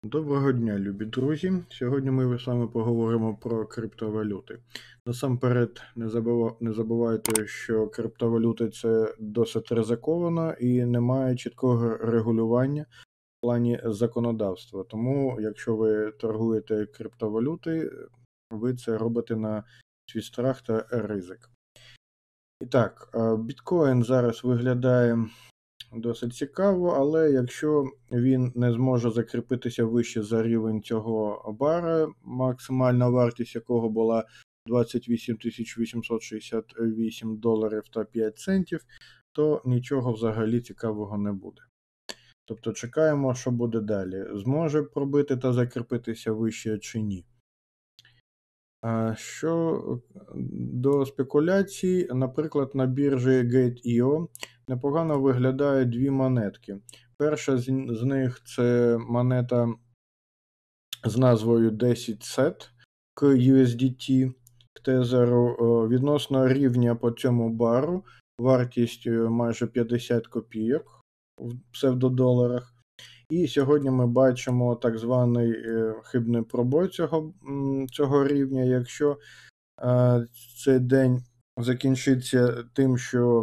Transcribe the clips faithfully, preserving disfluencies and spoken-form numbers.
Доброго дня, любі друзі! Сьогодні ми з вами поговоримо про криптовалюти. Насамперед, не забува- не забувайте, що криптовалюти це досить ризиковано і немає чіткого регулювання в плані законодавства. Тому, якщо ви торгуєте криптовалюти, ви це робите на свій страх та ризик. І так, е, біткоін зараз виглядає досить цікаво, але якщо він не зможе закріпитися вище за рівень цього бара, максимальна вартість якого була двадцять вісім тисяч вісімсот шістдесят вісім доларів та п'ять центів, то нічого взагалі цікавого не буде. Тобто чекаємо, що буде далі. Зможе пробити та закріпитися вище чи ні. А Що до спекуляцій, наприклад, на біржі Gate точка ай о непогано виглядають дві монетки. Перша з з них це монета з назвою десять сет к ю ес ді ті, к тезеру. Відносно рівня по цьому бару, вартість майже п'ятдесят копійок в псевдодоларах. І сьогодні ми бачимо так званий е, хибний пробой цього, цього рівня. Якщо е, цей день закінчиться тим, що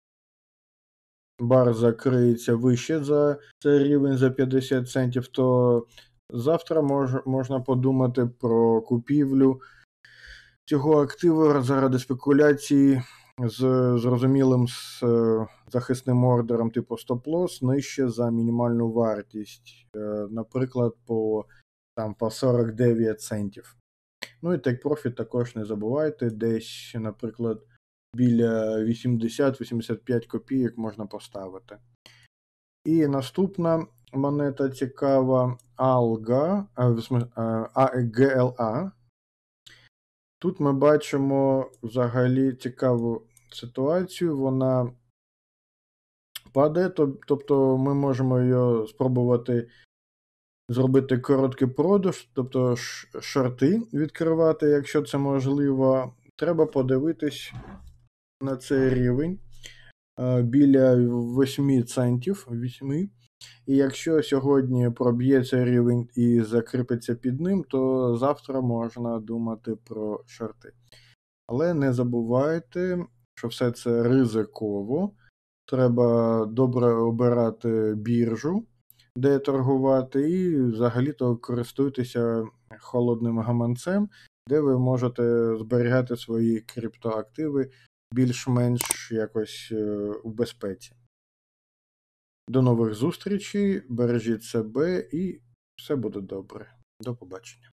бар закриється вище за цей рівень за п'ятдесят центів, то завтра мож, можна подумати про купівлю цього активу заради спекуляції з зрозумілим з захисним ордером типу стоп-лосс нижче за мінімальну вартість, наприклад, по, там, по сорок дев'ять центів. Ну і Take Profit також не забувайте, десь, наприклад, біля вісімдесят-вісімдесят п'ять копійок можна поставити. І наступна монета цікава Алга, ей ел ей. Тут ми бачимо взагалі цікаву ситуацію, вона падає, тобто ми можемо її спробувати зробити короткий продаж, тобто шорти відкривати, якщо це можливо. Треба подивитись на цей рівень біля вісім центів. вісім. І якщо сьогодні проб'є цей рівень і закріпиться під ним, то завтра можна думати про шорти. Але не забувайте, що все це ризиково. Треба добре обирати біржу, де торгувати, і взагалі-то користуйтеся холодним гаманцем, де ви можете зберігати свої криптоактиви більш-менш якось у безпеці. До нових зустрічей, бережіть себе і все буде добре. До побачення.